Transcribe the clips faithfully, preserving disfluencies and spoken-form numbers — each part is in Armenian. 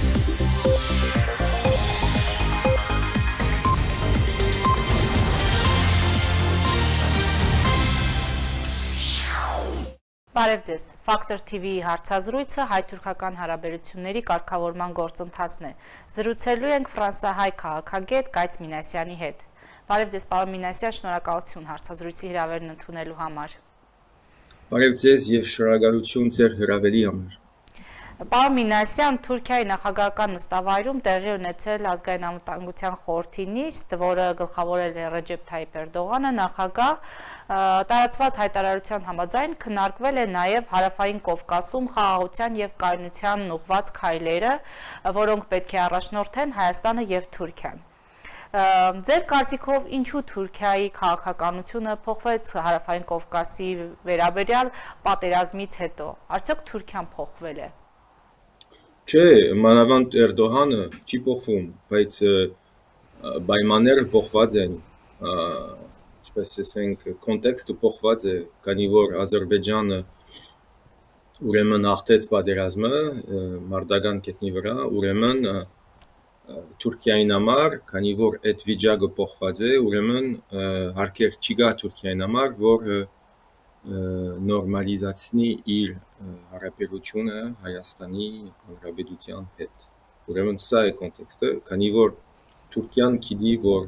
Բարև ձեզ, Factor T V-ի հարցազրույցը հայ-թուրքական հարաբերությունների կարգավորման գործընթացն է։ Զրուցելու ենք ֆրանսահայ քաղաքագետ Գայծ Մինասյանի հետ։ Բարև ձեզ, պարոն Մինասյան, շնորհակալություն հարցազրույցի հրավերն ընդունելու համար։ Բարև ձեզ եւ շնորհակալություն ձեր հրավերի համար։ Պարոն Մինասյան, Թուրքիայի նախագահական նստավայրում տեղի ունեցել ազգային անվտանգության խորհրդի նիստ, որը գլխավորել է Ռեջեփ Թայիփ Էրդողանը, նախագահ, տարածված հայտարարության համաձայն քննարկվել է նաև Հարավային Կովկասում խաղաղության եւ կայունության ուղղված քայլերը, որոնք պետք է առաջնորդեն Հայաստանը եւ Թուրքիան։ Ձեր կարծիքով ինչու Թուրքիայի քաղաքականությունը փոխվեց Հարավային Կովկասի վերաբերյալ պատերազմից հետո։ Արդյոք Թուրքիան փոխվել է։ Չէ, մանավանդ Էրդողանը չի փոխվում, բայց պայմանները փոխված են, ինչպես ասենք, կոնտեքստը փոխված է, քանի որ Ադրբեջանը ուրեմն հաղթեց պատերազմը մարտական կետնի վրա, ուրեմն Թուրքիային համար, քանի որ այդ վիճակը փոխված է, ուրեմն հարկեր չի գա Թուրքիային համար, որ նորմալիզացնի իր հարաբերությունը Հայաստանի Հանրապետության հետ։ Ուրեմն սա է կոնտեքստը, քանի որ Թուրքիան գիտի, որ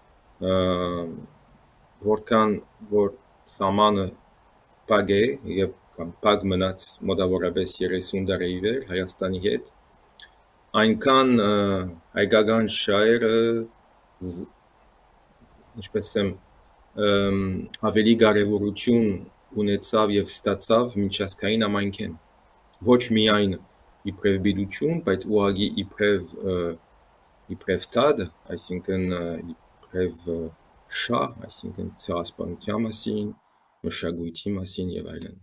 որքան որ սահմանը փակ է եւ կամ փակ մնաց մոտավորապես երեսուն տարի վեր Հայաստանի հետ, այնքան հայկական շահերը ինչպես եմ ավելի կարևորություն ունեցավ եւ ստացավ միջազգային համայնքին ոչ միայն իբրև բիդություն, բայց ուղղակի իբրև իբրև թադ, այսինքն իբրև շահ, այսինքն ցեղասպանության մասին, մշակույթի մասին եւ այլն։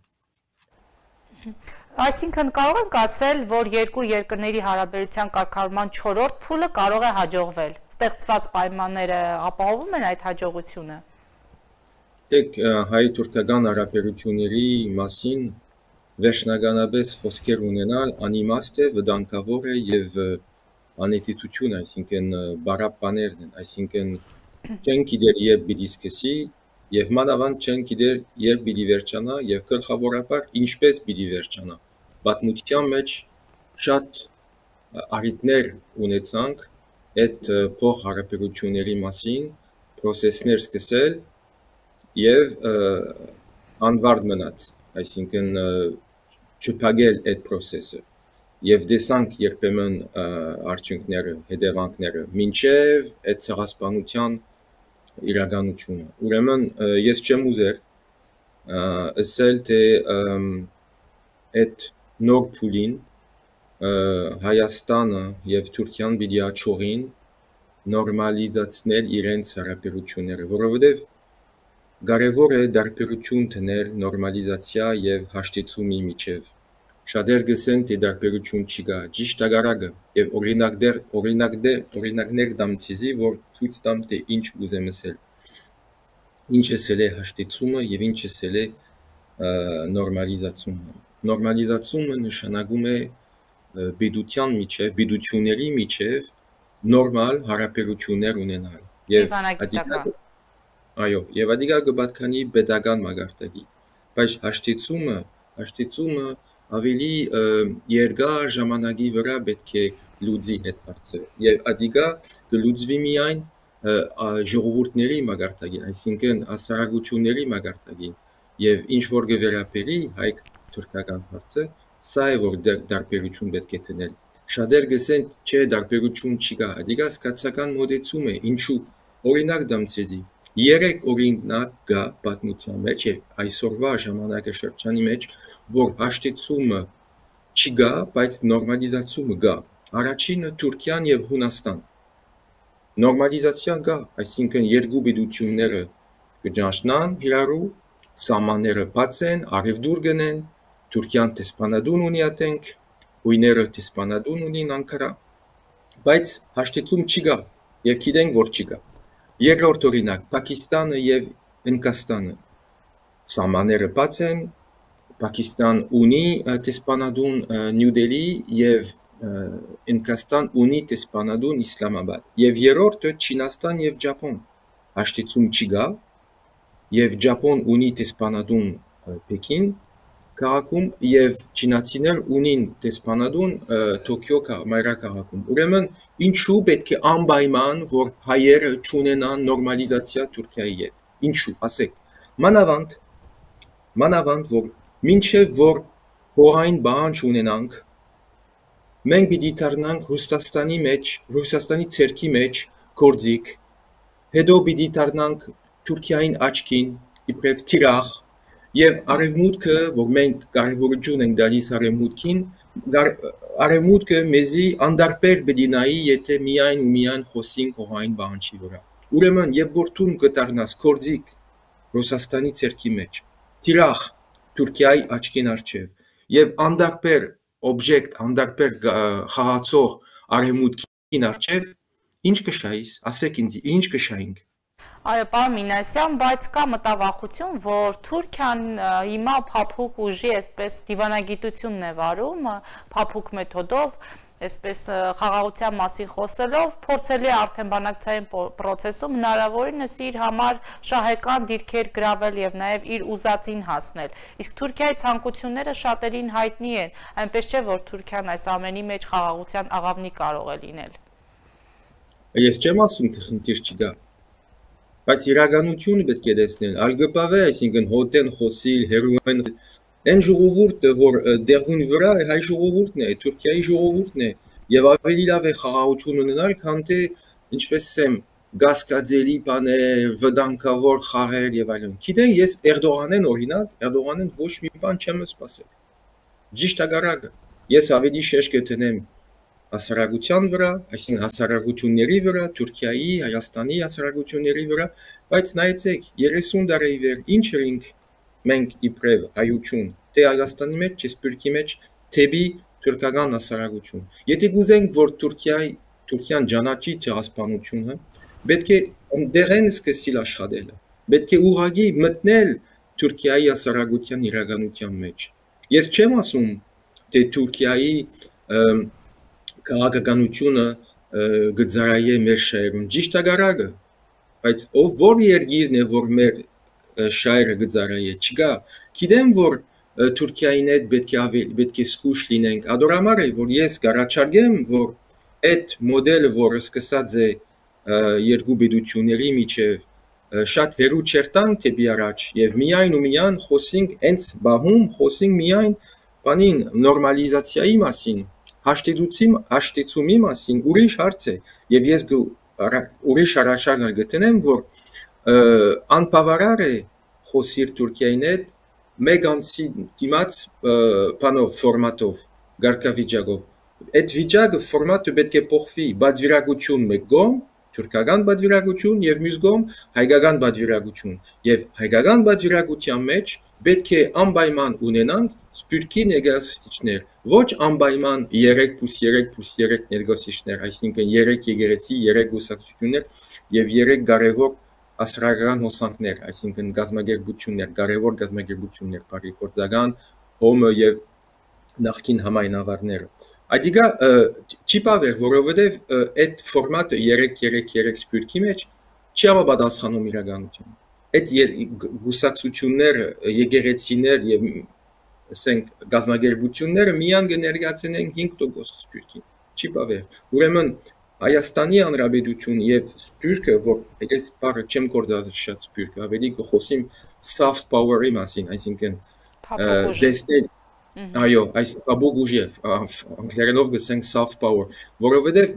Այսինքն կարող ենք ասել, որ երկու երկրների հարաբերության կարգավորման չորրորդ փուլը կարող է հաջողվել։ Ստեղծված պայմանները ապահովում են այդ հաջողությունը։ Դեք հայ-թուրքական հարաբերությունների մասին վերջնականապես խոսքեր ունենալ անիմաստ է, վտանգավոր է եւ անէթիկություն, այսինքն բարապաներն են, այսինքն չեն գիտեր երբ պիտի սկսի եւ մանավանդ չեն գիտեր երբ պիտի վերջանա եւ գլխավորապես ինչպես պիտի վերջանա։ Պատմության մեջ շատ առիթներ ունեցանք այդ փոխ հարաբերությունների մասին, process-ներ սկսել եւ անվարդ մնաց, այսինքն չփակել այդ process-ը եւ դեսանք երբեմն արդյունքները, հետևանքները մինչեւ այդ ցեղասպանության իրականությունը։ Ուրեմն ես չեմ ուզեր ասել թե այդ նոր փուլին Հայաստանը եւ Թուրքիան պիտի աչողին նորմալիզացնել իրենց հարաբերությունները, որովհետեւ կարևոր է դարբերություն տնել նորմալիզացիա եւ հաշտեցումի միջեւ։ Շատեր գսեն թե դարբերություն չի գա, ճիշտ ագարակը եւ օրինակներ օրինակներ օրինակներ դամցիզի, որ ցույց տամ թե ինչ ուզեմ ասել։ Ինչ է հաշտեցումը եւ ինչ է նորմալիզացումը։ Նորմալիզացումը նշանակում է բիդության միջեւ, բիդությունների միջեւ նորմալ հարաբերություններ ունենալ եւ անհատական Այո, եւ ադիգա գբատքանի pedagogan մագարտակի, բայց հաշտեցումը, հաշտեցումը ավելի երկար ժամանակի վրա պետք է լուծի այդ հարցը։ Եվ ադիգա կլուծվի միայն ժողովուրդների մագարտակի, այսինքն հասարակությունների մագարտակի, եւ ինչ որ գվերապերի հայ-թուրքական հարցը, սա է որ դարբերություն պետք է տնել։ Շատեր գսեն, չէ, դարբերություն չի գա, ադիգա սկացական մոդեցում է, ինչու օրինակ դամցեզի Երեք օրինակ կա պատմության մեջ եւ այսօրվա ժամանակաշրջանի մեջ, որ հաշտեցումը չի գա, բայց նորմալիզացումը գա։ Առաջինը Թուրքիան եւ Հունաստան։ Նորմալիզացիան գա, այսինքն երկու բիդությունները կճանչնան իրարու, սահմանները բաց են, արևդուր գնեն, Թուրքիան տեսփանադուն ունի ատենք, հույները տեսփանադուն ունին Անկարա, բայց հաշտեցում չի գա եւ գիտենք որ չի գա։ Երկրորդ օրինակ Պակիստանը եւ Հնդկաստանը սահմանները բաց են, Պակիստան ունի տեսփանադուն Նյու Դելհի եւ Ընկաստան ունի տեսփանադուն Իսլամաբադ եւ երրորդը Չինաստան եւ Ճապոն հաշտեցում չկա եւ Ճապոն ունի տեսփանադուն Պեկին քաղաքում եւ չինացիներ ունին տեսփանադուն Տոկիո մայրաքաղաքում ուրեմն ինչու պետք է անպայման որ հայերը չունենան նորմալիզացիա Թուրքիայի հետ ինչու ասեք մանավանդ մանավանդ որ մինչեւ որ հողային բանջ ունենանք մենք պիտի դառնանք Ռուսաստանի մեջ Ռուսաստանի ցերկի մեջ կորձիկ հետո պիտի դառնանք Թուրքիային աչքին իբրև թիրախ եւ արևմուտքը որ մենք կարևորություն ենք դալիս արևմուտքին արևմուտքը մեզի անդարբեր պիտի նայի եթե միայն ու միայն խոսենք հողային բանջի վրա ուրեմն երբ որ դու կդառնաս կորձիկ Ռուսաստանի ցերկի մեջ թիրախ Թուրքիայի աչքին առջև եւ անդարբեր օբյեկտ անդարբեր խաղացող արևմուտքին առջև ինչ կշայիս ասեք ինձ ինչ կշայինք Այո, պարոն Մինասյան, բայց կա մտավախություն, որ Թուրքիան հիմա փափուկ ուժի, այսպես դիվանագիտությունն է վարում, փափուկ մեթոդով, այսպես խաղաղության մասին խոսելով, փորձելի է արդեն բանակցային process-ում հնարավորինս իր համար շահեկան դիրքեր գրավել եւ նաեւ իր ուզածին հասնել։ Իսկ Թուրքիայի ցանկությունները շատերին հայտնի են, այնպես չէ որ Թուրքիան այս ամենի մեջ խաղաղության աղավնի կարող է լինել։ Ես չեմ ասում թե խնդիր չկա։ Բայց իրականությունը պետք է տեսնել, ալգպավե, այսինքն հոտեն խոսիլ, հերուեն, այն ժողովուրդը, որ դեղուն վրա է, հայ ժողովուրդն է, Թուրքիայի ժողովուրդն է, եւ ավելի լավ է խաղաղություն ունենալ, քան թե ինչպես ասեմ, գասկածելի բաներ, վտանգավոր խաղեր եւ այլն։ Գիտեն, ես Էրդողանեն օրինակ, Էրդողանեն ոչ մի բան չեմ սպասել։ Ճիշտ ագարակը։ Ես ավելի շեշ կտնեմ հասարակության վրա, այսինքն հասարակությունների վրա, Թուրքիայի, Հայաստանի հասարակությունների վրա, բայց նայեցեք, երեսուն տարի վեր ինչ էինք մենք իբրև հայություն, թե Հայաստանի մեջ, թե Սփյուռքի մեջ, թեպի թուրքական հասարակություն։ Եթե գուզենք, որ Թուրքիայի, Թուրքիան ճանաչի ցեղասպանությունը, պետք է դերեն սկսել աշխատել։ Պետք է ուղղակի մտնել Թուրքիայի հասարակության իրականության մեջ։ Ես չեմ ասում, թե Թուրքիայի քաղաքականությունը գծարայե մեր շահերում ճիշտ ագարակը բայց ով որ երկիրն է որ մեր շահերը գծարայե չկա գիտեմ որ Թուրքիային հետ պետք է ավելի պետք է զգուշ լինենք ադորամար է որ ես գարաչարգեմ որ այդ մոդելը որը սկսած է երկու պետությունների միջև շատ հերու չերտանք դեպի առաջ եւ միայն ու միայն խոսենք հենց բահում խոսենք միայն բանին նորմալիզացիայի մասին հաշտեցում հաշտեցումի մասին ուրիշ հարց է եւ ես ուրիշ առաջարկ գտնեմ որ անբավարար է խոսիր Թուրքիային հետ մեկ ամսի դիմաց բանով ֆորմատով գարկավիճակով այդ վիճակը ֆորմատը պետք է փոխվի բادرագություն մեկ գոմ թուրքական բادرագություն եւ մյուս գոմ հայկական բادرագություն եւ հայկական բادرագության մեջ պետք է անպայման ունենանք Սփյուռքի ներկայացուցիչներ ոչ անպայման երեք plus երեք plus երեք ներկայացուցիչներ այսինքն երեք եկեղեցի երեք գուսակցություններ եւ երեք կարևոր ասրական հոսանքներ այսինքն գազագերբություններ կարևոր գազագերբություններ բարի գործական հոմը եւ նախկին համայնավարները այդիկա չի բավեր որովհետեւ այդ ֆորմատը երեք երեք երեք Սփյուռքի մեջ չի համապատասխանում իրականության այդ գուսակցությունները եկեղեցիներ եւ ասենք գազագերբությունները միան կներկայացնեն հինգ տոկոս Սփյուռքին չի բավեր ուրեմն Հայաստանի Հանրապետություն եւ Սփյուռքը որ ես բառը չեմ կորցրել շատ Սփյուռքը ավելի կխոսեմ soft power-ի մասին այսինքն դեսնել այո այս բաբուգուժի անգլերենով գսենք soft power որովհետեւ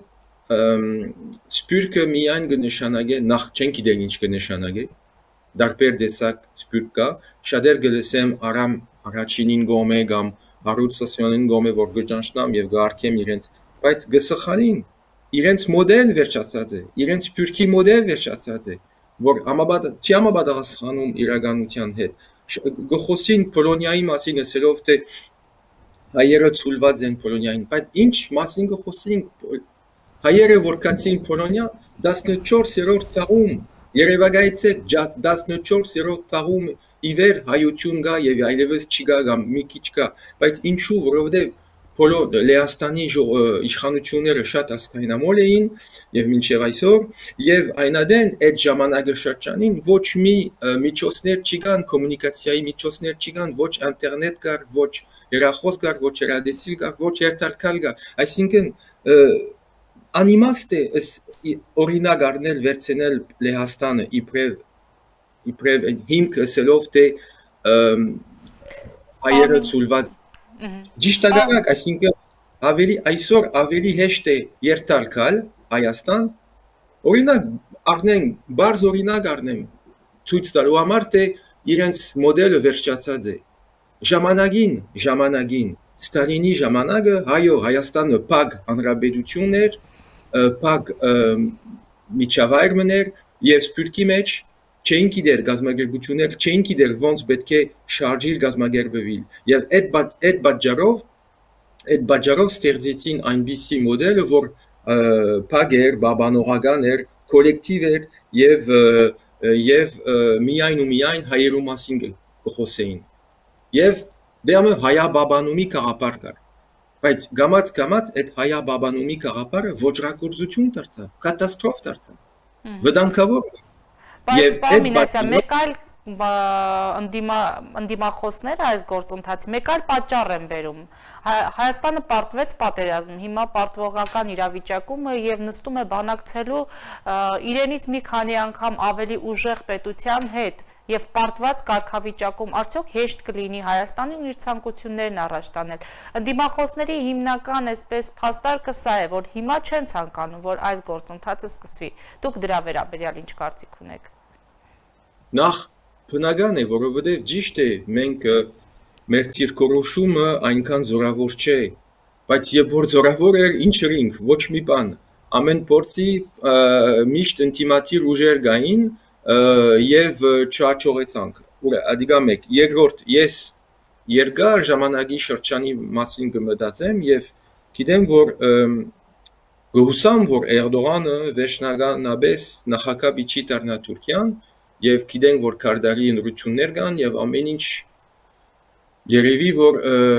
Սփյուռքը միան կնշանակե նախ չեն գիտեն ինչ կնշանակե դարբեր դեսակ Սփյուռք կա շատեր գլսեմ արամ առաջինին գոմե կամ հարուցասյոնին գոմե որ գճանշնամ եւ գարկեմ իրենց բայց գսխալին իրենց մոդել վերջացած է իրենց Սփյուռքի մոդել վերջացած է որ համաբադ չի համաբադասխանում իրականության հետ գխոսին Պոլոնիայի մասին ասելով թե հայերը ցուլված են Պոլոնիային բայց ինչ մասին գխոսին հայերը որ կացին Պոլոնիա տասնչորսերորդ տաղում Երևակայեցեք տասնչորսերորդ տաղում իվեր հայություն գա եւ այլևս չի գա կամ մի քիչ կա բայց ինչու որովհետեւ բոլոր Լեհաստանի իշխանությունները շատ ասկայնամոլ էին եւ մինչեւ այսօր եւ այնադեն այդ ժամանակաշրջանին ոչ մի միջոցներ չկան, կոմունիկացիայի միջոցներ չկան, ոչ ինտերնետ կար, ոչ երախոս կար, ոչ ռադիոսիլ կար, ոչ երթալքալ կար, այսինքն անիմաստ է օրինակ առնել վերցնել Լեհաստանը իբրև իբրև հիմք ասելով թե հայերը ցույց Ճիշտակայակ, այսինքն ավելի այսօր ավելի հեշտ է երթալքալ Հայաստան, օրինակ առնենք, բարձ օրինակ առնեմ, ցույց տալու համար թե իրենց մոդելը վերջացած է։ Ժամանակին, ժամանակին, Ստալինի ժամանակը, հայո, Հայաստանը փակ հանրապետություն էր, փակ միջավայր էր եւ սպյուրքի մեջ չէին գիտեր գազագերբություններ, չէին գիտեր ոնց պետք է շարժիլ գազագերբվել եւ այդ այդ բաժարով այդ բաժարով ստեղծեցին այնպիսի մոդելը, որ փագեր, բաբանողական էր, կոլեկտիվ էր եւ եւ միայն ու միայն հայերու մասին կխոսեին եւ դեմը հայաբաբանումի կաղապար կար բայց գամած գամած այդ հայաբաբանումի կաղապարը ոչրակորձություն դարձավ, կատաստրոֆ դարձավ վտանգավոր Բայց պարոն Մինասյան, մեկ այլ ընդդիմախոսները այս գործընթացի, մեկ այլ պատճառ են բերում։ Հայաստանը պարտվեց պատերազմում, հիմա պարտվողական իրավիճակում է եւ նստում է բանակցելու իրենից մի քանի անգամ ավելի ուժեղ պետության հետ եւ պարտված կարգավիճակում արդյոք հեշտ կլինի Հայաստանին իր ցանկություններն առաջ տանել։ Ընդդիմախոսների հիմնական այսպես փաստարկը սա է, որ հիմա չեն ցանկանում, որ այս գործընթացը սկսվի։ Դուք դրա վերաբերյալ ինչ կարծիք ունեք։ Նախ բնական է, որովհետև ճիշտ է, մենք մեր դիրքորոշումը այնքան զորավոր չէ, բայց երբ որ զորավոր էր, ինչ ռինգ, ոչ մի բան, ամեն փորձի միշտ ինտիմատիվ ուժեր գային եւ չաչողեցանք։ Ուր ադիգա մեկ, երկրորդ ես երկար ժամանակի շրջանի մասին կմտածեմ եւ գիտեմ, որ գուսամ, որ Էրդողանը վերջնականապես նախագահի դառնա Թուրքիան եւ գիտենք, որ քարտարի ընտրություններ կան եւ ամեն ինչ երևի, որ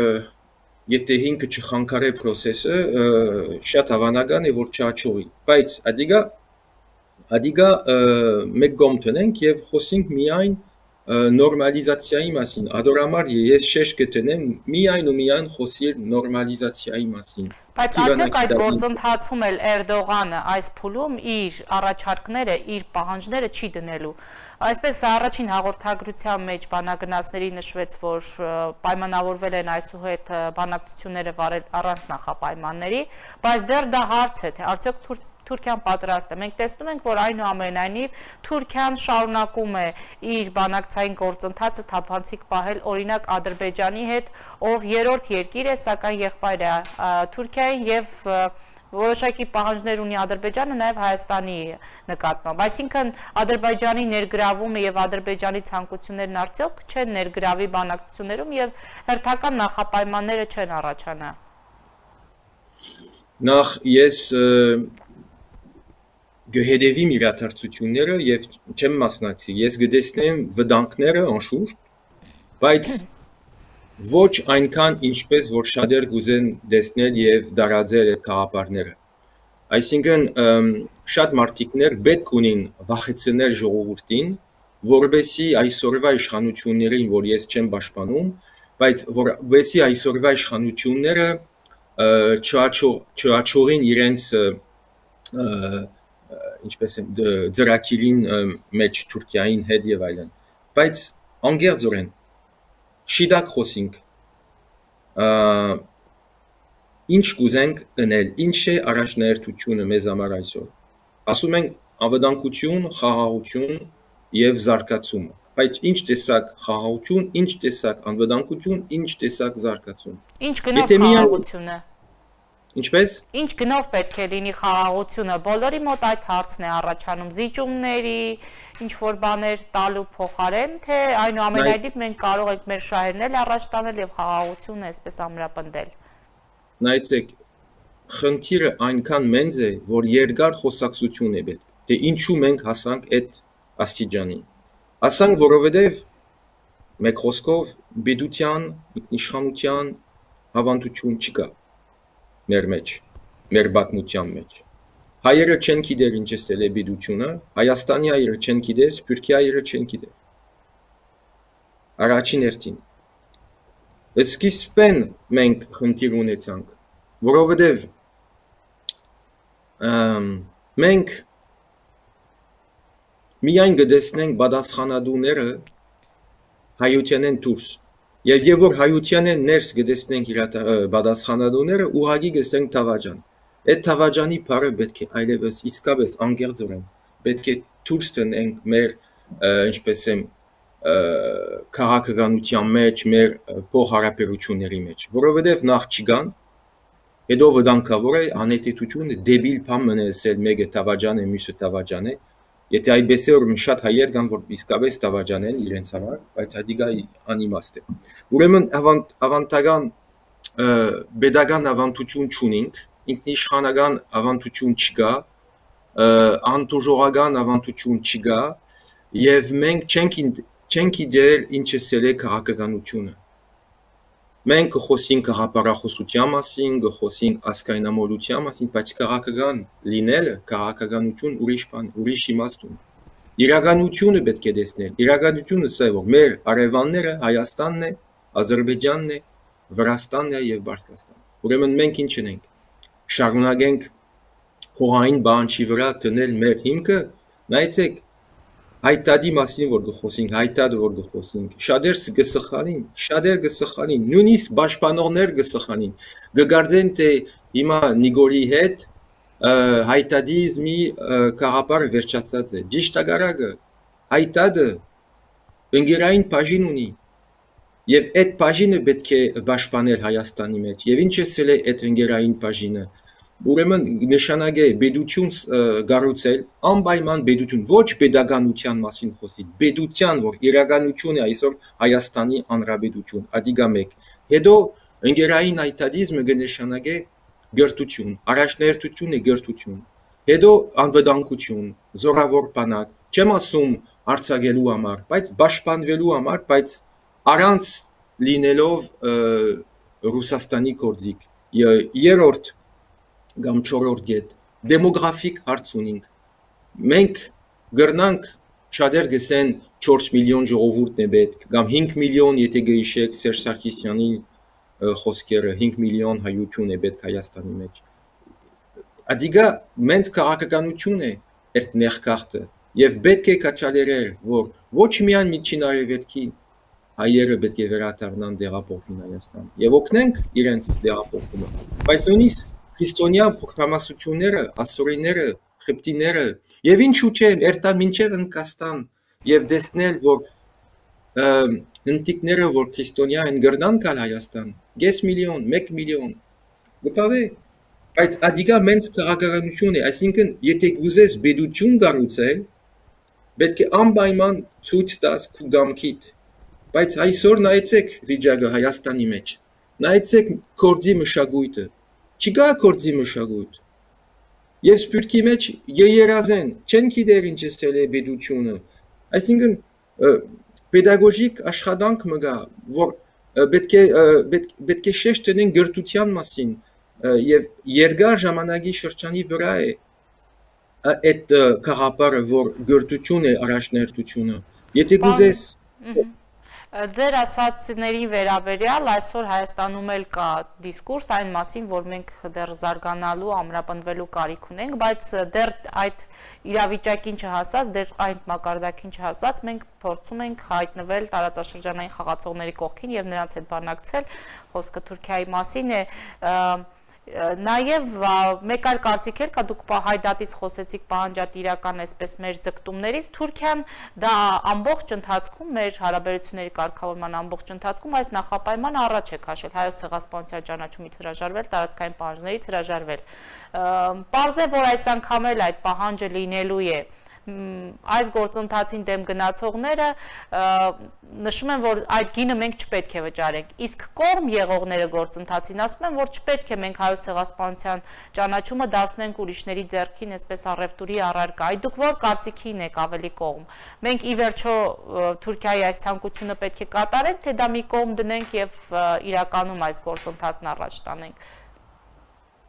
եթե ինքը չխանգարե process-ը, շատ հավանական է, որ չաչողի։ Բայց ադիգա ադիգա մեկ կողմ տնենք եւ խոսենք միայն նորմալիզացիայի մասին։ Ադորամար ես շեշտ կտնեմ միայն ու միայն խոսիր նորմալիզացիայի մասին։ Բայց արդյոք այդ գործընթացում էլ Էրդողանը այս փուլում իր առաջարկները, իր պահանջները չի դնելու։ Այսպես առաջին հաղորդագրության մեջ բանագնացների նշվեց, որ պայմանավորվել են այսուհետ բանակցությունները վարել առանց նախապայմանների, բայց դեռ դա հարց է, թե արդյոք Թուրքիան պատրաստ է։ Մենք տեսնում ենք, որ այնուամենայնիվ Թուրքիան շարունակում է իր բանակցային գործընթացը թափանցիկ պահել, օրինակ Ադրբեջանի հետ, ով երրորդ երկիր է, սակայն եղբայր է Թուրքիային եւ որոշակի պահանջներ ունի Ադրբեջանը նաև Հայաստանի նկատմամբ։ Այսինքն Ադրբեջանի ներգրավումը եւ Ադրբեջանի ցանկություններն արդյոք չեն ներգրավի բանակցություններում եւ հերթական նախապայմանները չեն առաջանա։ Նախ ես գհեդեվի իրադարձությունները եւ չեմ մասնակցի։ Ես գտեսնեմ վտանգները անշուշտ, բայց ոչ այնքան ինչպես որ շատեր գուզեն դեսնել եւ դարաձել այդ քաղաքարները։ Այսինքն շատ մարդիկներ պետք ունին վախեցնել ժողովրդին, որովհետեւ այսօրվա իշխանություններին, որ ես չեմ պաշտպանում, բայց որովհետեւ այսօրվա իշխանությունները չաչողին իրենց ինչպես են ծրագիրին մեջ Թուրքիային հետ եւ այլն։ Բայց անգերձորեն շիդակ խոսինք, ինչ կուզենք ընել, ինչ է առաջնահերթությունը մեզ համար այսօր։ Ասում ենք անվտանգություն, խաղաղություն եւ զարգացում, բայց ինչ տեսակ խաղաղություն, ինչ տեսակ անվտանգություն, ինչ տեսակ զարգացում։ Ինչ գնով խաղաղությունը։ Ինչպես։ Ինչ գնով պետք է լինի խաղաղությունը։ Բոլորի մոտ այդ հարցն է առաջանում, զիջումների, ինչ որ բաներ տալու փոխարեն, թե այնուամենայնիվ մենք կարող ենք մեր շահերն առաջ տանել եւ խաղաղությունը այսպես ամրապնդել։ Նայեցեք, խնդիրը այնքան մեծ է, որ երկար խոսակցություն է պետք, թե ինչու մենք հասանք այդ աստիճանին։ Հասանք, որովհետեւ մեկ խոսքով բեդության, իշխանության հավանություն չկա։ մեր մեջ, մեր պատմության մեջ։ Հայերը չեն գիտեր ինչ է սելեբիդությունը, Հայաստանի հայերը չեն գիտեր, Սփյուռքի հայերը չեն գիտեր։ Առաջին հերթին։ Սկիզբեն մենք խնդիր ունեցանք, որովհետև մենք միայն գտեսնենք պատասխանատուները հայությանեն դուրս։ Եվ եւ որ հայությանեն ներս գտեսնենք իր պատասխանատուները, ուղղակի գսենք Թավաջան։ Այդ Թավաջանի բառը պետք է այլևս իսկապես անկեղծորեն, պետք է դուրս տնենք մեր, ինչպես եմ, քաղաքականության մեջ, մեր փոխհարաբերությունների մեջ, որովհետև նախ չգան, հետո վտանգավոր է անհետեթությունը դեբիլ բան մնացել, մեկը Թավաջան է, մյուսը Թավաջան է։ Եթե այդպես է, որ շատ հայեր կան, որ իսկապես Թավաջան են իրենց համար, բայց հատիկա անիմաստ է։ Ուրեմն ավանդական պետական ավանդություն չունենք, ինքնիշխանական ավանդություն չկա, անտուժողական ավանդություն չկա, եւ մենք չենք իդեր ինչ է սել է քաղաքականությունը։ Մենք կխոսենք գաղափարախոսության մասին, կխոսենք ազգայնամոլության մասին, բայց քաղաքական լինելը, քաղաքականություն ուրիշ բան, ուրիշ իմաստ ունի։ Իրականությունը պետք է տեսնել։ Իրականությունը սա է, որ մեր հարևանները Հայաստանն է, Ադրբեջանն է, Վրաստանն է եւ Բարձրաստանը։ Ուրեմն մենք ինչ ենք։ Շարունակենք հողային բանջի վրա դնել մեր հիմքը, նայեցեք հայտադի մասին որ գխոսենք, հայտադը որ գխոսենք, շատեր գսխանին, շատեր գսխանին, նույնիսկ պաշտպանողներ գսխանին, գգարձեն թե հիմա Նիգորի հետ հայտադիզմի գաղափարը վերջացած է, ճիշտ ագարակը, հայտադը ընկերային բաժին ունի, եւ այդ բաժինը պետք է պաշտպանել Հայաստանի մեջ, եւ ինչ է սել է այդ ընկերային բաժինը, ուրեմն նշանակ է պետություն գառուցել, անպայման պետություն, ոչ պետականության մասին խոսի, պետության, որ իրականություն է այսօր Հայաստանի Հանրապետություն, ադիգա մեկ, հետո ընկերային հայտադիզմը կնշանակե գրթություն, առաջնահերթություն է գրթություն, հետո անվտանգություն, զորավոր բանակ, չեմ ասում արձակելու համար, բայց պաշտպանվելու համար, բայց առանց լինելով Ռուսաստանի գործիք, երրորդ կամ չորրորդ գետ, դեմոգրաֆիկ հարց ունենք, մենք գրնանք շատեր գսեն չորս միլիոն ժողովուրդն է պետք, կամ հինգ միլիոն, եթե գիշեք Սերժ Սարգսյանի խոսքերը, հինգ միլիոն հայություն է պետք Հայաստանի մեջ։ Ադիգա մենց քաղաքականություն է այդ ներքախտը, եւ պետք է կաչալերել, որ ոչ միայն միջին արևելքի հայերը պետք է վերադառնան դեղափոխվին Հայաստան, եւ օգնենք իրենց դեղափոխումը, բայց նույնիսկ քրիստոնյա փոխհամասությունները, ասորիները, խպտիները, եւ ինչու՞ չէ, երթա մինչև Ընկաստան եւ տեսնել, որ ընտիկները, որ քրիստոնյա են գրնան կալ Հայաստան, կես միլիոն, մեկ միլիոն, գտավե, բայց ադիգա մենց քաղաքականություն է, այսինքն, եթե գուզես պետություն կառուցել, պետք է անպայման ցույց տաս քու գամքիդ, բայց այսօր նայեցեք վիճակը Հայաստանի մեջ, նայեցեք կորձի մշակույթը, չկա կորձի մշակույթ, եւ Սփյուռքի մեջ երազեն, չեն գիտեր ինչ է սել է պետությունը, այսինքն Պետագոգիկ աշխատանք մգա, որ պետք է պետք է շեշտ տնեն գրթության մասին եւ երկար ժամանակի շրջանի վրա է այդ գաղափարը, որ գրթություն է առաջնահերթությունը։ Եթե գուզես Ձեր ասածների վերաբերյալ այսօր Հայաստանում էլ կա դիսկուրս այն մասին, որ մենք դեռ զարգանալու, ամրապնդվելու կարիք ունենք, բայց դեռ այդ իրավիճակին չհասած, դեռ այն մակարդակին չհասած, մենք փորձում ենք հայտնվել տարածաշրջանային խաղացողների կողքին եւ նրանց հետ բանակցել, խոսքը Թուրքիայի մասին է, Նաև մեկ այլ կարծիք էր կա, դուք հայդատից խոսեցիք պահանջատիրական այսպես մեր ձգտումներից, Թուրքիան դա ամբողջ ընթացքում մեր հարաբերությունների կարգավորման ամբողջ ընթացքում այս նախապայմանը առաջ է քաշել, Հայոց ցեղասպանության ճանաչումից հրաժարվել, տարածքային պահանջներից հրաժարվել։ Պարզ է, որ այս անգամ էլ այդ պահանջը լինելու է։ Այս գործընթացին դեմ գնացողները նշում են, որ այդ գինը մենք չպետք է վճարենք, իսկ կողմ եղողները գործընթացին ասում են, որ չպետք է մենք հայոց ցեղասպանության ճանաչումը դարձնենք ուրիշների ձեռքին, այսպես առևտուրի առարկա։ Այդ դուք որ կարծիքին եք ավելի կողմ։ Մենք ի վերջո Թուրքիայի այս ցանկությունը պետք է կատարենք, թե դա մի կողմ դնենք եւ իրականում այս գործընթացն առաջ տանենք։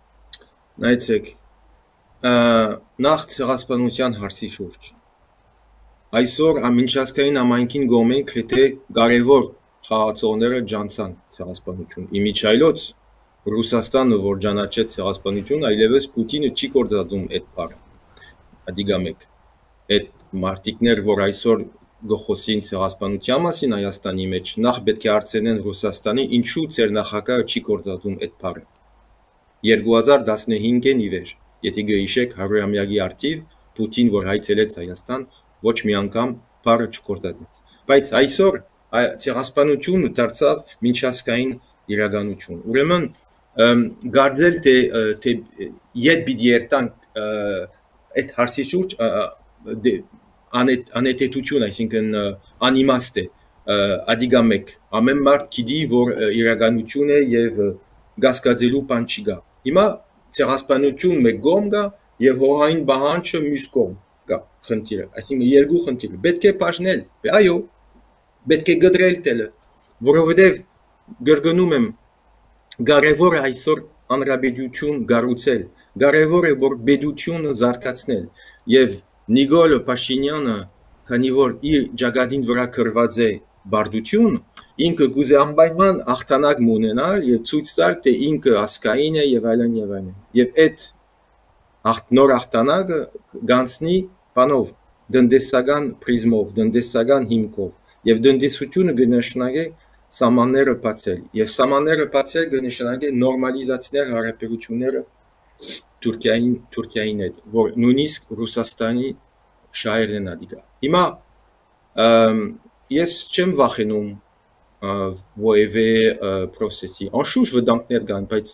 Նայեցեք, նախ ցեղասպանության հարցի շուրջ։ Այսօր ամենաշատկային համայնքին գոմենք, թե կարևոր խաղացողները ջանցան ցեղասպանություն։ Իմիջայլոց Ռուսաստանը, որ ջանաչեց ցեղասպանություն, այլևս Պուտինը չի կործածում այդ բառը։ Ադիգա մեկ, այդ մարտիկներ, որ այսօր գխոսին ցեղասպանության մասին Հայաստանի մեջ, նախ պետք է հարցնեն Ռուսաստանի, ինչու ձեր նախագահը չի կործածում այդ բառը։ երկու հազար տասնհինգին ի վեր, եթե գիշեք հարյուրամյակի արդիվ, Պուտին, որ հայցելեց Հայաստան, ոչ մի անգամ բառը չկործածեց։ Բայց այսօր ցեղասպանությունը դարձավ միջազգային իրականություն։ Ուրեմն գարձել թե թե իդ պիտի երտանք այդ հարցի շուրջ անետետություն, այսինքն անիմաստ է, ադիգա մեկ, ամեն մարդ գիտի, որ իրականություն է եւ գասկածելու բան չի գա։ Հիմա ցեղասպանություն մեկ կողմ գա եւ հողային բանջը մյուս կողմ գա խնդիրը, այսինքն երկու խնդիր։ Պետք է բաժնել, այո, պետք է գդրել տելը, որովհետեւ գրգնում եմ կարևոր է այսօր անհրաժեշտություն գառուցել, կարևոր է որ բեդությունը զարգացնել եւ Նիկոլ Փաշինյանը, քանի որ իր ճակատին վրա կրված է բարդություն, ինքը գուզե անպայման հաղթանակ ունենալ եւ ցույց տալ, թե ինքը ասկային է եւ այլն եւ այլն։ Եվ այդ նոր հաղթանակը գանցնի բանով, դնդեսական պրիզմով, դնդեսական հիմքով եւ դնդեսությունը կնշանակի սամանները բացել եւ սամանները բացել կնշանակի նորմալիզացնել հարաբերությունները Թուրքիային Թուրքիային հետ, որ նույնիսկ Ռուսաստանի շահերն ադիգա։ Հիմա ես չեմ վախենում որևէ process-ի, անշուշտ վտանգներ կան, բայց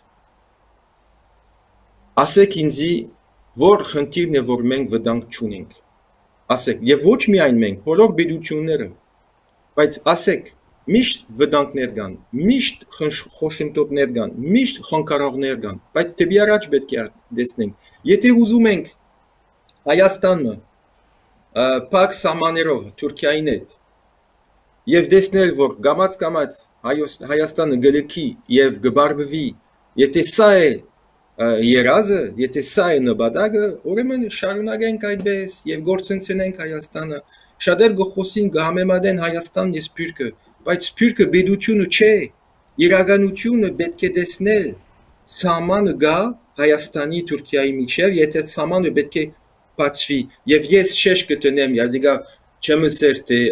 ասեք ինձի, որ խնդիրն է, որ մենք վտանգ չունենք։ Ասեք, եւ ոչ միայն մենք, բոլոր պետությունները, բայց ասեք, միշտ վտանգներ կան, միշտ խոշնտոտներ կան, միշտ խանգարողներ կան, բայց դեպի առաջ պետք է տեսնենք։ Եթե ուզում ենք Հայաստանը փակ սահմաններով Թուրքիային հետ եւ տեսնել, որ գամած-գամած Հայաստանը գլքի եւ գբարբվի, եթե սա է երազը, եթե սա է նպատակը, ուրեմն շարունակենք այդպես եւ գործընկնենք Հայաստանը։ Շատեր գխոսին գհամեմատեն Հայաստան եւ Սփյուռքը, բայց Սփյուռքը բեդությունը չէ, իրականությունը պետք է տեսնել, սահմանը գա Հայաստանի Թուրքիայի միջև, եթե սահմանը պետք է բացվի եւ ես շեշտ կտնեմ, յադիգա չեմ ասել թե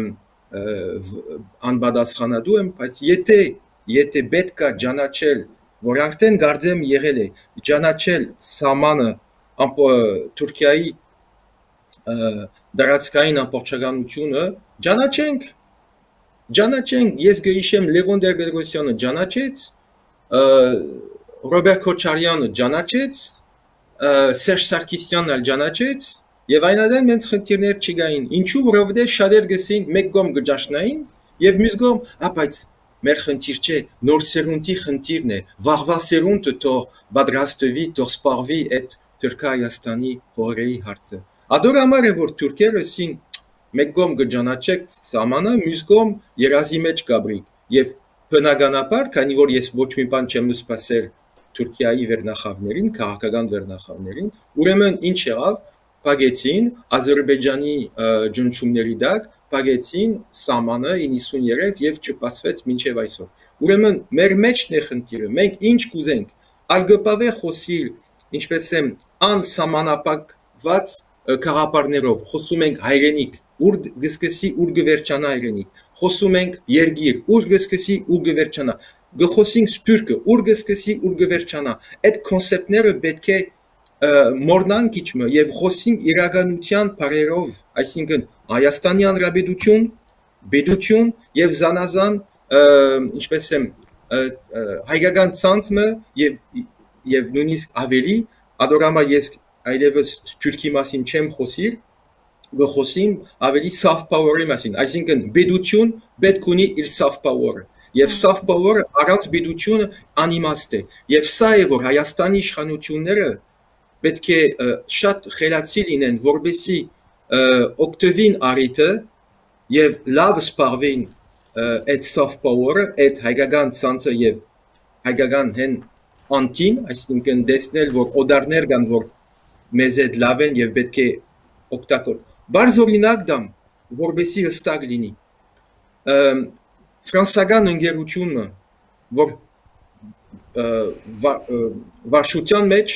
անպատասխանատու եմ, բայց եթե եթե պետք է ճանաչել, որ արդեն գարձեմ եղել է, ճանաչել սահմանը Թուրքիայի դարածքային ամբողջականությունը, ճանաչենք, ճանաչենք, ես գիշեմ Լևոն Տեր-Պետրոսյանը ճանաչեց, Ռոբերտ Քոչարյանը ճանաչեց, Սերժ Սարգսյանն էլ ճանաչեց, եւ այնադեմ մենք խնդիրներ չգային, ինչու որովհետեւ շատեր գսին մեկ կողմ գճաշնային եւ մյուս կողմ, հա բայց մեր խնդիր չէ, նոր սերունդի խնդիրն է, վաղվա սերունդը թող պատրաստվի, թող սպառվի այդ Թուրքա-Հայաստանի հորերի հարցը։ Ադոր համար է որ թուրքերը ասին մեկ կողմ գճանաչեք սահմանը, մյուս կողմ երազի մեջ կաբրիկ եւ բնականաբար, քանի որ ես ոչ մի բան չեմ սպասել Թուրքիայի վերնախավներին, քաղաքական վերնախավներին, ուրեմն ինչ եղավ, պագեցին Ադրբեջանի ջնջումների դակ, պագեցին սահմանը իննսուններով եւ չփասվեց մինչեւ այսօր։ Ուրեմն մեր մեջն է խնդիրը, մենք ինչ կուզենք, ալգպավե խոսիլ, ինչպես եմ անսահմանապակված քաղաքապարներով, խոսում ենք հայրենիք, ուր գսկսի ուր գվերջանա հայրենիք, խոսում ենք երգիր, ուր գսկսի ուր գվերջանա, գխոսենք Սփյուռքը, ուր գսկսի ուր գվերջանա, այդ կոնցեպտները պետք է մորնան քիչմը եւ խոսին իրականության բարերով, այսինքն Հայաստանի Հանրապետություն, Բեդություն եւ Զանազան, ինչպես եմ հայկական ցանցը եւ եւ նույնիսկ ավելի, ադորամա ես այլևս Սփյուռքի մասին չեմ խոսիր, գխոսիմ ավելի soft power-ի մասին, այսինքն Բեդություն պետք ունի իր soft power-ը եւ soft power-ը առանց Բեդությունը անիմաստ է եւ սա է որ Հայաստանի իշխանությունները պետք է շատ խելացի լինեն, որպեսզի օգտվին առիթը եւ լավ սպառվին այդ soft power-ը, այդ հայկական ցանցը եւ հայկական հեն անտին, այսինքն դեսնել, որ օդարներ կան, որ մեզ հետ լավ են եւ պետք է օգտակոր։ Բարձ օրինակ դամ, որբեսի հստակ լինի։ Ֆրանսական ընկերությունը, որ վարչության մեջ,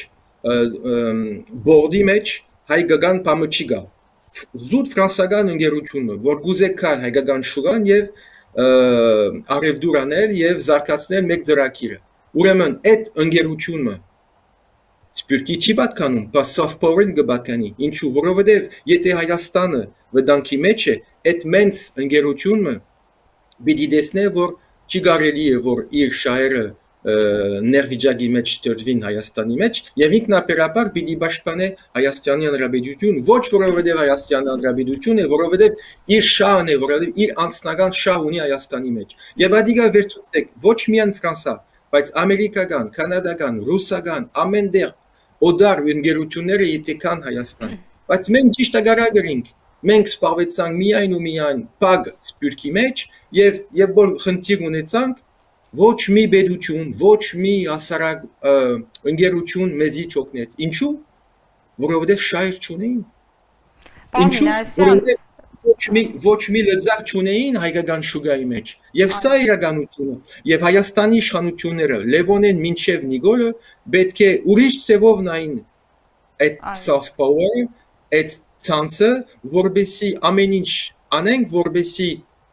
բորդի մեջ հայկական բամը չի գա։ Զուտ ֆրանսական ընկերությունը, որ գուզե կար հայկական շուկան եւ արևդուր անել եւ զարգացնել մեկ ծրագիրը։ Ուրեմն այդ ընկերությունը Սպիրկի չի պատկանում, բայց soft power-ին կպատկանի։ Ինչու, որովհետև եթե Հայաստանը վտանգի մեջ է, այդ մենց ընկերությունը պիտի տեսնե, որ չի կարելի է, որ իր շահերը ներվիճակի մեջ տրվին Հայաստանի մեջ, եւ ինքնաբերաբար պիտի պաշտպանե Հայաստանի Հանրապետությունը, ոչ որովհետև Հայաստանի Հանրապետություն է, որովհետև իր շահն է, որովհետև իր անձնական շահ ունի Հայաստանի մեջ։ Եվ ադիգա վերցուցեք ոչ միայն Ֆրանսա, բայց ամերիկական, կանադական, ռուսական, ամեն դեղ օդար ընկերությունները յետեկան Հայաստան, բայց մենք ճիշտ ագարագրինք, մենք սպավեցանք միայն ու միայն պագ սպյուրքի մեջ և և որ խնդիր ունեցանք, ոչ մի բեդություն, ոչ մի հասարակ ընկերություն մեզի չօգնեց, ինչու, որովհետև շահեր չունեին, ինչու, որովհետև ոչ մի լծակ չունեին հայկական շուկայի մեջ, և սա իրականությունը, և Հայաստանի իշխանությունները Լևոնեն մինչև Նիկոլը պետք է ուրիշ ձևով նային այդ soft power-ը, այդ ցանցը, որպեսզի ամեն ինչ անենք, որպեսզի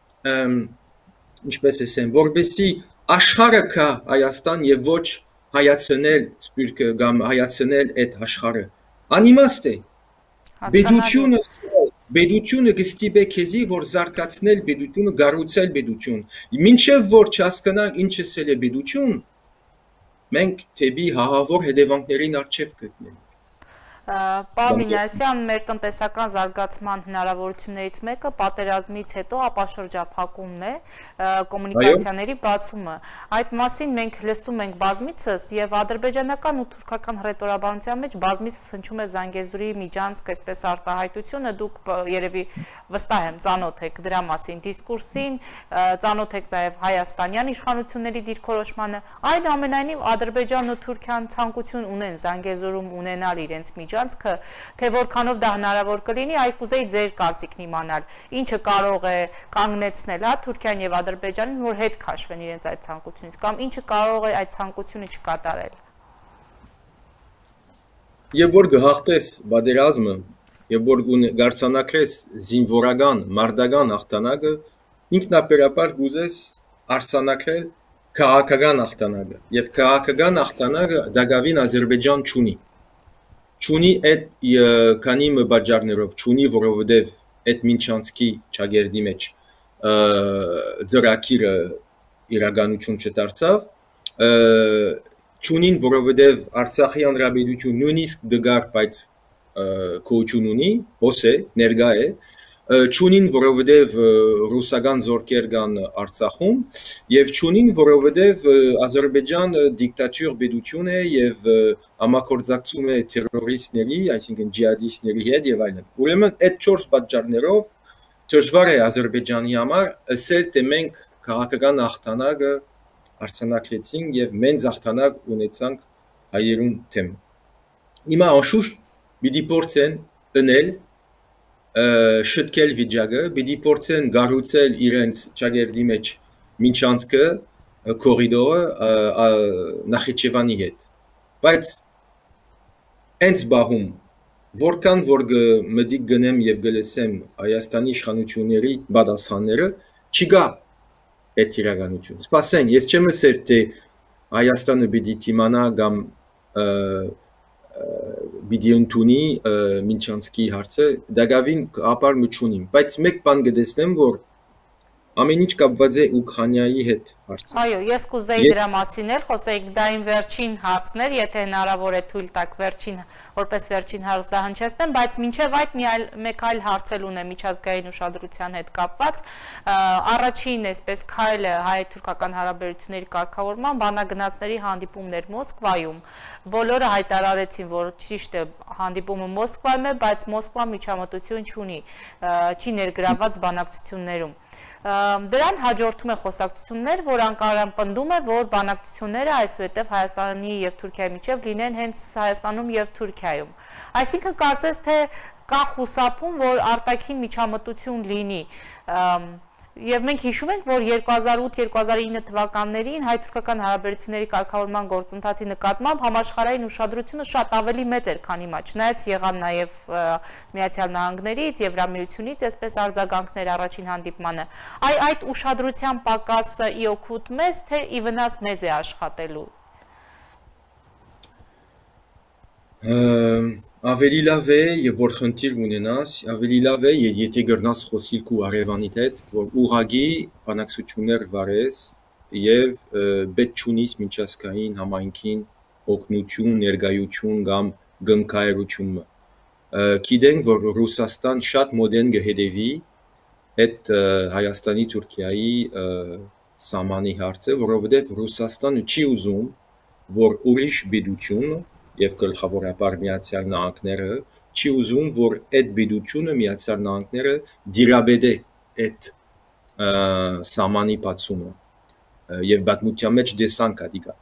ինչպես ասեմ, որպեսզի աշխարհը կա Հայաստան և ոչ հայացնել սպյուրքը կամ հայացնել այդ աշխարհը, անիմաստ է, բեդությունը Բեդությունը կստիպե քեզի, որ զարգացնել բեդությունը, գառուցել բեդություն։ Մինչև որ չհասկանանք ինչս է բեդություն, մենք թեպի հահավոր հետևանքներին առջև գտնենք։ Պարոն Մինասյան, մեր տնտեսական զարգացման հնարավորություններից մեկը պատերազմից հետո ապաշրջափակումն է, կոմունիկացիաների բացումը։ Այդ մասին մենք լսում ենք բազմիցս եւ ադրբեջանական ու թուրքական հռետորաբանության մեջ բազմիցս հնչում է Զանգեզուրի միջանցք, այսպես արտահայտությունը, դուք երևի վստահ եմ ծանոթ եք դրա մասին դիսկուրսին, ծանոթ եք նաեւ հայաստանյան իշխանությունների դիրքորոշմանը, այնուամենայնիվ Ադրբեջանն ու Թուրքիան ցանկություն ունեն Զանգեզուրում ունենալ իրենց միջանցքը, թե որքանով դա հնարավոր կլինի, այ կուզեի ձեր կարծիքն իմանալ, ինչը կարող է կանգնեցնել, հա, Թուրքիան եւ Ադրբեջանին, որ հետ քաշվեն իրենց այդ ցանկությունից, կամ ինչը կարող է այդ ցանկությունը չկատարել։ Եվ որ գհաղթես բادرազմը, եւ որ գարցանակես զինվորական, մարտական հաղթանակը, ինքնաբերաբար գուզես արսանակել քաղաքական հաղթանակը, եւ քաղաքական հաղթանակը դակավին Ադրբեջան չունի։ Չունի այդ քանի մբաժարներով, չունի, որովհետև այդ Մինչանցկի ճագերդի մեջ ծրագիրը իրականություն չդարձավ, չունին, որովհետև Արցախի հանրապետություն նույնիսկ դգար, բայց քոչուն ունի, հոս է, ներկա է, չունին, որովհետև ռուսական զորքեր կան Արցախում, եւ չունին, որովհետև Ադրբեջան դիկտատուր պետություն է եւ համագործակցում է terroristների, այսինքն ջիհադիստների հետ եւ այլն։ Ուրեմն այդ չորս պատճառներով դժվար է Ադրբեջանի համար ասել, թե մենք քաղաքական հաղթանակը արձանագրեցինք եւ մենք հաղթանակ ունեցանք հայերուն թեմ։ Հիմա անշուշտ պիտի փորձեն ընել շտկել վիճակը, պիտի փորձեն գառուցել իրենց ճագերդի մեջ միջանցքը, կորիդորը Նախիջևանի հետ։ Բայց հենց բահում, որքան որ մտիկ գնեմ եւ գլսեմ Հայաստանի իշխանությունների պատասխանները, չկա այդ իրականություն։ Սպասեն, ես չեմ ասել, թե Հայաստանը պիտի դիմանա կամ պիտի ընդունի Մինչանցկի հարցը, դակավին ապար մչունիմ, բայց մեկ բան կտեսնեմ, որ ամեն ինչ կապված է Ուկրաինայի հետ հարցը։ Այո, ես կուզեի դրա մասին էլ խոսեիք, դա իմ վերջին հարցն էր, եթե հնարավոր է թույլ տաք վերջին, որպես վերջին հարց դա հնչեցնեմ, բայց մինչև այդ մեկ այլ հարց էլ ունեմ միջազգային ուշադրության հետ կապված, առաջին այսպես քայլը հայ-թուրքական հարաբերությունների կարգավորման բանագնացների հանդիպումներ Մոսկվայում, բոլորը հայտարարեցին, որ ճիշտ է հանդիպումը Մոսկվայում է, բայց Մոսկվան միջամտություն չունի, չի ներգրավված բանակցություններում։ Դրան հաջորդում են խոսակցություններ, որ Անկարան պնդում է, որ բանակցությունները այսուհետև Հայաստանի եւ Թուրքիայի միջև լինեն հենց Հայաստանում եւ Թուրքիայում։ Այսինքն կարծես թե կա խուսափում, որ արտաքին միջամտություն լինի։ Եվ մենք հիշում ենք, որ երկու հազար ութ երկու հազար ինը թվականներին հայ-թուրքական հարաբերությունների կարգավորման գործընթացի նկատմամբ համաշխարհային ուշադրությունը շատ ավելի մեծ էր, քան հիմա, չնայած եղան նաև Միացյալ Նահանգներից, Եվրամիությունից, այսպես արձագանքներ առաջին հանդիպմանը։ Այ այդ ուշադրության պակասը ի օգուտ մեզ, թե ի վնաս մեզ է աշխատելու։ Ավելի լավ է, եւ որ խնդիր ունենաս, ավելի լավ է, եթե գրնաս խոսիլ քու արևանիդ հետ, որ ուղագի բանակցություններ վարես եւ պետք չունիս միջազգային համայնքին օգնություն, ներկայություն կամ գնքայրություն։ Գիտենք, որ Ռուսաստան շատ մոդեն կհետևի այդ Հայաստանի Թուրքիայի սահմանի հարցը, որովհետեւ Ռուսաստանը չի ուզում, որ ուրիշ բիդություն եւ գլխավորապես Միացյալ Նահանգները չի ուզում, որ այդ բիդությունը Միացյալ Նահանգները դիրաբեդե այդ սահմանի բացումը եւ բացմության մեջ դեսանք ադիգա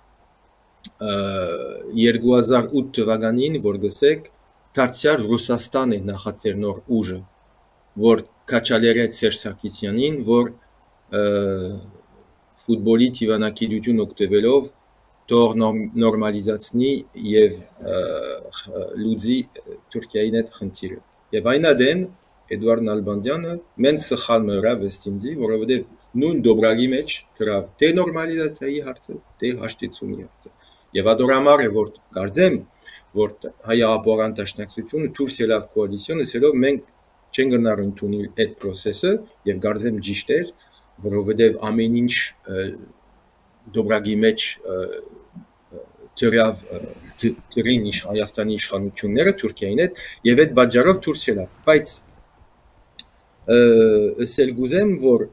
երկու հազար ութ թվականին, որ գսեք, դարձյալ Ռուսաստան է նախաձեռ նոր ուժը, որ քաչալերեց Սերժ Սարգսյանին, որ ֆուտբոլի թիվանակիրություն օգտվելով թող նորմալիզացնի եւ լուծի Թուրքիայի հետ խնդիրը։ Եվ այն adեն Էդուարդ Նալբանդյանը մեն սխալ մռավ վստինձի, որովհետեւ նույն դոբրագի մեջ գրավ թե նորմալիզացիայի հարցը, թե հաշտեցումի հարցը։ Եվ ադորամար է որ կարծեմ, որ հայ-ապօրան դաշնակցությունը դուրս ելավ կոալիցիոնը, ասելով մենք չենք գնար ընդունել այդ process-ը եւ կարծեմ ճիշտ էր, որովհետեւ ամեն ինչ դոբրագի մեջ ծրավ ծրին իշ Հայաստանի իշխանությունները Թուրքիային հետ եւ այդ բաժարով դուրս ելավ, բայց ասել գուզեմ, որ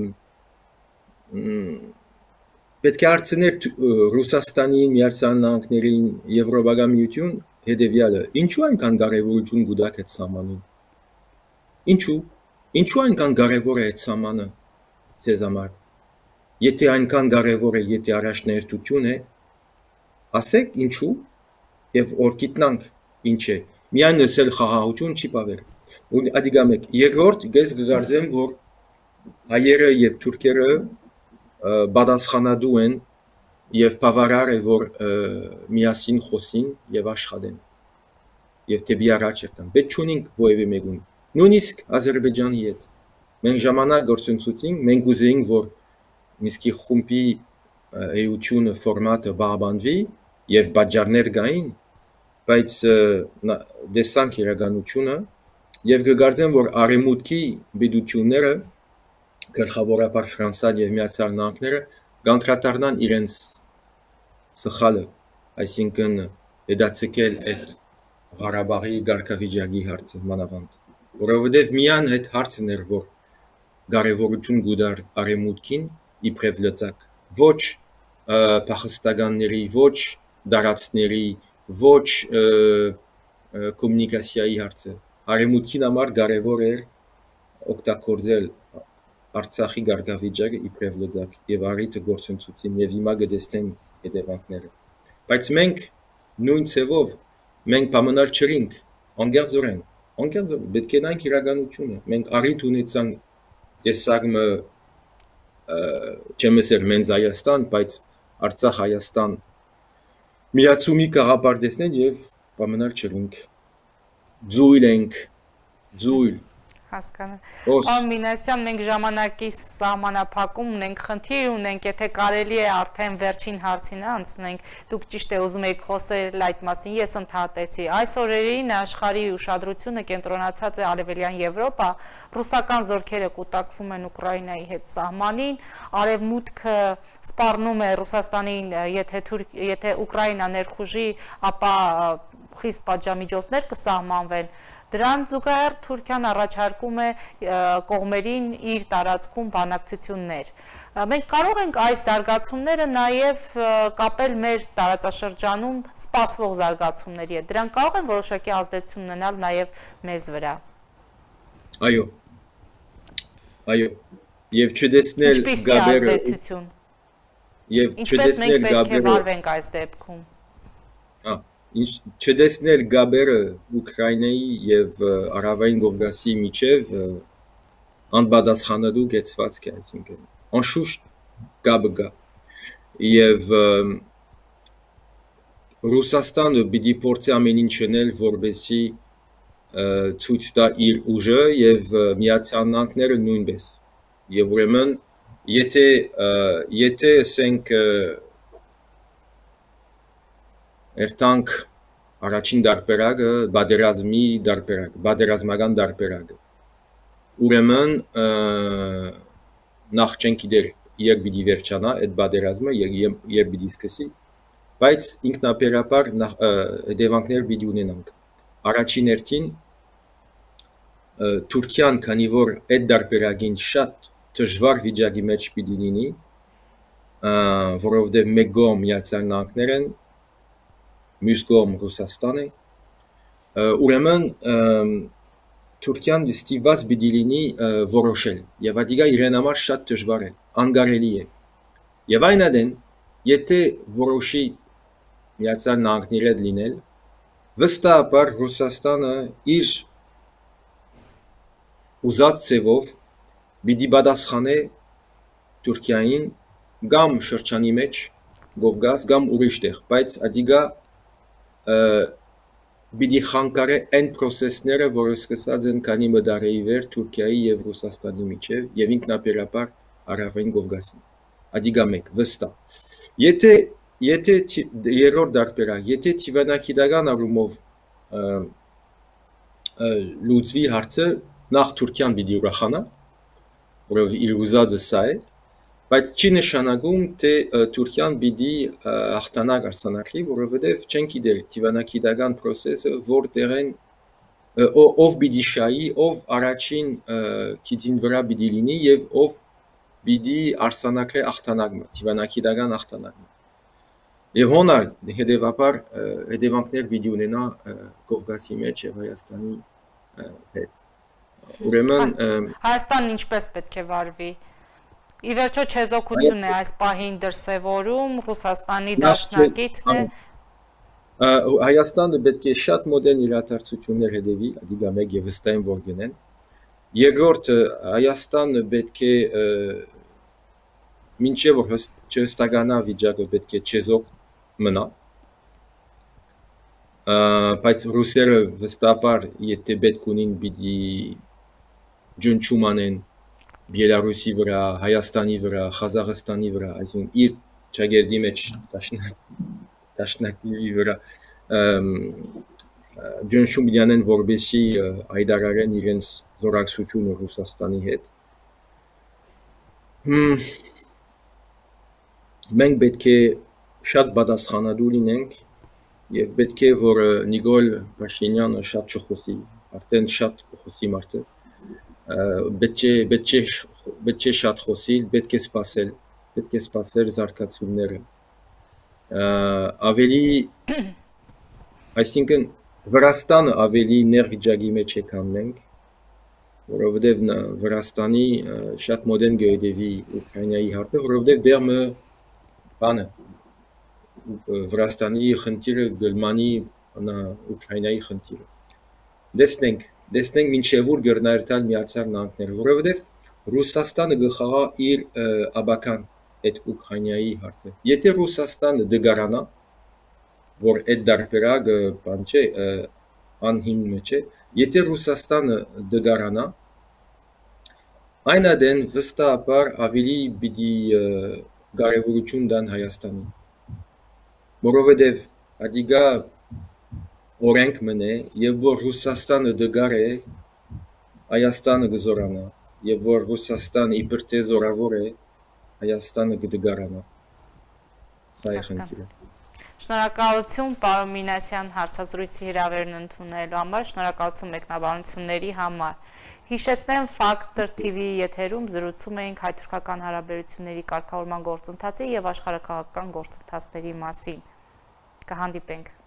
պետք է հարցնել Ռուսաստանին, Միացյալ Նահանգներին, Եվրոպական միություն հետեւյալը, ինչու այնքան կարեւորություն գուտակ այդ սահմանին։ Ինչու։ Ինչու այնքան կարեւոր է այդ սահմանը ձեզ համար։ Եթե այնքան կարևոր է, եթե առաջնահերթություն է, ասեք ինչու եւ որ գիտնանք ինչ է։ Միայն ասել խաղաղություն չի բավեր։ Ու ադիգա մեկ երկրորդ ես կգարձեմ, որ հայերը եւ թուրքերը բադասխանադու են եւ բավարար է, որ միասին խոսին եւ աշխատեն։ Եվ դեպի առաջ երթան։ Պետք չունենք ովևէ մեկուն։ Նույնիսկ Ադրբեջանի հետ։ Մենք ժամանակ գործընծուցինք, մենք ուզեինք, որ Միսկի խումբի էությունը ֆորմատը բաբանվի եւ բաժարներ գային, բայց դեսանք իրականությունը եւ կգարձեմ, որ արեմուտքի բիդությունները գլխավորապես Ֆրանսիան եւ Միացյալ Նահանգները կանդրադառնան իրենց սխալը, այսինքն հետաձգել այդ Ղարաբաղի գարկավիճակի հարցը մանավանդ, որովհետեւ միան այդ հարցն էր, որ կարևորություն գուդար արեմուտքին իբրև լծակ, ոչ փախստականների, ոչ դարածների, ոչ կոմունիկացիայի հարցը։ Արեմուտքին համար կարևոր էր օգտագործել Արցախի գարկավիճակը իբրև լծակ եւ առիթը գործընծուցին եւ հիմա կտեսնեն հետևանքները։ Բայց մենք նույն ցևով մենք բամնար չրինք, անկեղծորեն, անկեղծորեն, պետք է նայենք իրականությունը։ Մենք առիթ ունեցանք տեսակը չեմ ասել մենց Հայաստան, բայց Արցախ Հայաստան միացումի գաղափար տեսնել եւ բամնար չրինք։ Ձույլ ենք, ձույլ Հասկանում։ Պարոն Մինասյան, մենք ժամանակի սահմանափակում ունենք, խնդիր ունենք, եթե կարելի է արդեն վերջին հարցին անցնենք, դուք ճիշտ է ուզում եք խոսել այդ մասին, ես ընդհատեցի։ Այս օրերին աշխարհի ուշադրությունը կենտրոնացած է Արևելյան Եվրոպա, ռուսական զորքերը կուտակվում են Ուկրաինայի հետ սահմանին, Արևմուտքը սպառնում է Ռուսաստանին, եթե եթե Ուկրաինա ներխուժի, ապա խիստ պատժամիջոցներ կսահմանվեն։ Դրան զուգահեռ Թուրքիան առաջարկում է կողմերին իր տարածքում բանակցություններ։ Մենք կարող ենք այս զարգացումները նաև կապել մեր տարածաշրջանում սպասվող զարգացումների հետ։ Դրանք կարող են որոշակի ազդեցություն ունենալ նաև մեզ վրա։ Այո։ Այո։ եւ չդեսնել Ինչպիսի գաբերը ազդեցություն։ եւ Ինչպես մենք չդեսնել պետք է գաբերը վարվենք այս դեպքում։ հա ինչ չդեսնել գաբերը Ուկրաինայի եւ Արավային Կովկասի միջև անբադասխանելու գեցվածք է, այսինքն անշուշտ գաբը գա եւ Ռուսաստանը պիտի փորձի ամեն ինչ անել, որպեսզի ցույց տա իր ուժը եւ Միացյալ Նահանգները նույնպես։ Եվ ուրեմն եթե եթե ասենք երթանք առաջին դարբերակը բادرազմի դարբերակ, բادرազմական դարբերակը։ Ուրեմն նախ չենք գիտեր երբ պիտի վերջանա այդ բادرազմը երբ պիտի սկսի, բայց ինքնաբերաբար հետևանքներ պիտի ունենանք։ Առաջին հերթին Թուրքիան, քանի որ այդ դարբերակին շատ դժվար վիճակի մեջ պիտի լինի, որովհետև մեկ կողմ Միացյալ Նահանգներ են, մյուս կողմ Ռուսաստան է, ուրեմն Թուրքիան ստիպված պիտի լինի որոշել, եւ ադիգա իրեն համար շատ դժվար է, անկարելի է։ Եվ այն adin, եթե որոշի Միացյալ Նահանգների հետ լինել, վստահաբար Ռուսաստանը իր ուզած ծևով պիտի պատասխանե Թուրքիային կամ շրջանի մեջ Կովկաս կամ ուրիշ տեղ, բայց ադիգա պիտի խանգարե այն process-ները, որը սկսած են քանի մդարեի վեր Թուրքիայի եւ Ռուսաստանի միջև եւ ինքնաբերաբար Արավային Կովկասի։ Ադիգա մեկ վստահ։ Եթե եթե երրորդ դարբերակ, եթե թիվանակիտական առումով լուծվի հարցը, նախ Թուրքիան պիտի ուրախանա, որով իր ուզածը սա է, բայց չի նշանակում, թե Թուրքիան պիտի հաղթանակ արձանագրի, որովհետև չենք գիտեր թիվանակիտական process-ը որտեղ են ով պիտի շահի, ով առաջին քիծին վրա պիտի լինի եւ ով պիտի արձանագրի հաղթանակը, թիվանակիտական հաղթանակը։ Եվ հոնալ հետևաբար հետևանքներ պիտի ունենա Կովկասի մեջ եւ Հայաստանի հետ։ Ուրեմն Հայաստանն ինչպես պետք է վարվի։ Ի վերջո չեզոքությունն է այս պահին դրսևորում, Ռուսաստանի դաշնակիցն է։ Հայաստանը պետք է շատ մոդեռն իրադարձություններ հետևի, ադիգա մեկ եւ վստահ եմ որ գնեն։ Երկրորդ Հայաստանը պետք է մինչև որ չհստականա վիճակը պետք է չեզոք մնա։ Բայց ռուսերը վստահաբար եթե պետք ունին պիտի ջնջում անեն Բելարուսի վրա, Հայաստանի վրա, Ղազախստանի վրա, այսինքն իր ճագերդի մեջ դաշնակի վրա ջնջում դյանեն որբեսի հայտարարեն իրենց զորակցությունը Ռուսաստանի հետ։ Մենք պետք է շատ պատասխանատու լինենք եւ պետք է որ Նիկոլ Փաշինյանը շատ չխոսի, արդեն շատ խոսի մարդը։ Պետք է պետք է պետք է շատ խոսի, պետք է սпасել, պետք է սпасել զարգացումները։ Ավելի այսինքն Վրաստանը ավելի ներվիճակի մեջ է քան մենք, որովհետև Վրաստանի շատ մոդեռն գեյդեվի Ուկրաինայի հարցը, որովհետև դեռ մը բանը Վրաստանի խնդիրը գլմանի Ուկրաինայի խնդիրը։ Դեսնենք, դեսնենք մինչև ուր գերնայրտալ Միացյալ Նահանգները, որովհետև Ռուսաստանը գխաղա իր աբական այդ Ուկրաինայի հարցը։ Եթե Ռուսաստանը դգարանա, որ այդ դարբերակը բան չէ, անհիմն չէ, եթե Ռուսաստանը դգարանա, այն adin վստահաբար ավելի պիտի կարևորություն տան Հայաստանին։ Որովհետև ադիգա օրենք մնե, եւ որ Ռուսաստանը դգար է, Հայաստանը գզորանա, եւ որ Ռուսաստանը իբր թե զորավոր է, Հայաստանը կդգարանա։ Սա է խնդիրը։ Շնորհակալություն պարոն Մինասյան հարցազրույցի հրավերն ընդունելու համար, շնորհակալություն մեկնաբանությունների համար։ Հիշեցնեմ Factor T V եթերում զրուցում էինք հայ-թուրքական հարաբերությունների կարգավորման գործընթացի եւ աշխարհաքաղաքական գործընթացների մասին։ Կհանդիպենք